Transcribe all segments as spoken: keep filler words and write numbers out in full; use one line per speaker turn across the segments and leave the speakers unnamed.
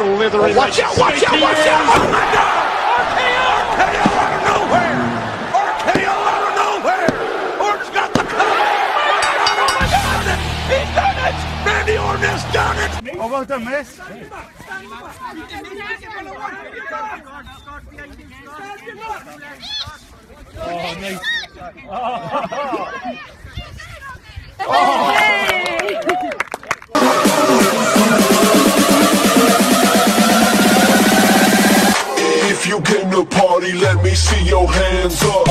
slithering.
Oh, watch out, watch out, watch out! Oh my God! R K O! R K O out of nowhere! R K O out of nowhere! Orton's got the cover! Oh my God! Oh my God! He's done it! Randy Orton has done it!
How about the mess? Oh, nice. Oh. Oh.
If you came to party, let me see your hands up.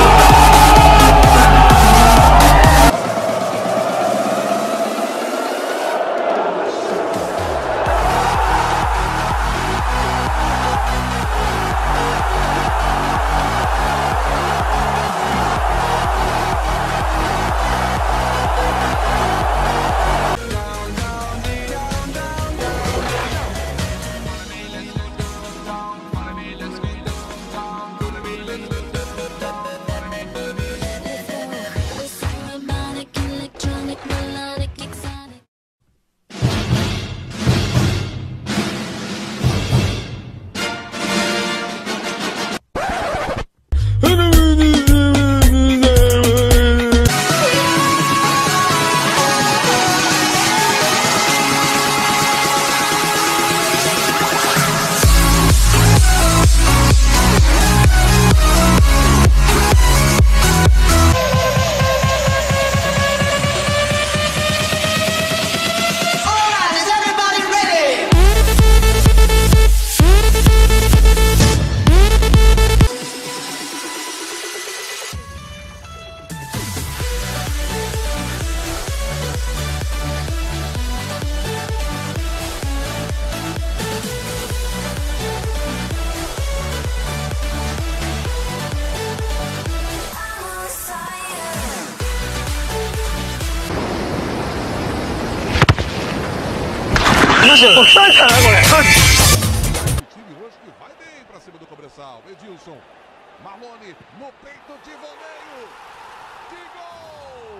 Sai, cara, agora!
Time hoje que vai bem pra cima do Cobressal. Edilson, Malone no peito de voleio. De gol!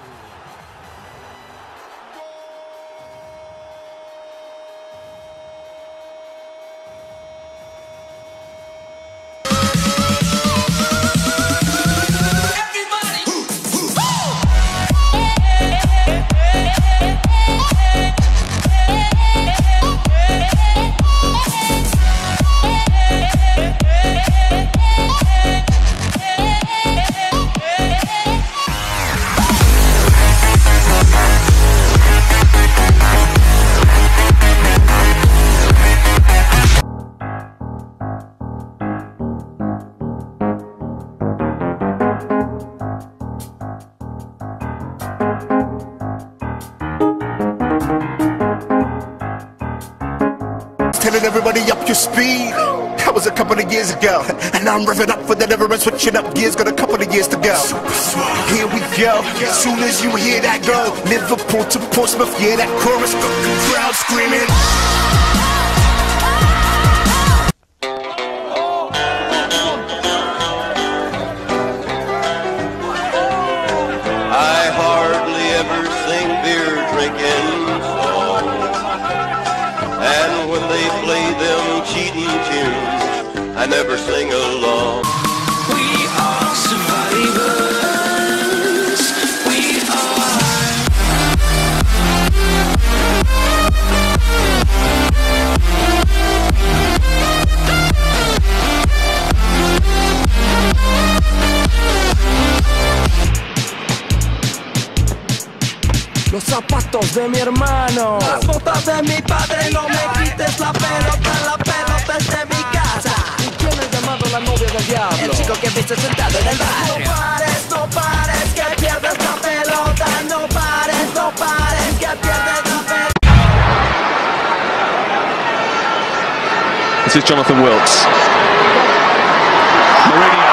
Telling everybody up your speed. That was a couple of years ago, and now I'm revving up for the never and switching up gears. Got a couple of years to go. Here we go. As soon as you hear that go, Liverpool to Portsmouth, yeah, that chorus, got the crowd screaming.
I hardly ever sing beer drinking songs, and when they play them cheating tunes, I never sing along.
We are survivors. We
Los zapatos de mi hermano,
las botas de mi padre, no me quites la pelota, la pelota es de mi casa.
¿Y quién es llamado la novia del diablo?
El chico que viste sentado en el barrio. No pares, no pares, que pierdes la pelota. No pares, no pares, que pierdes la pelota.
This is Jonathan Wilkes. Mourinho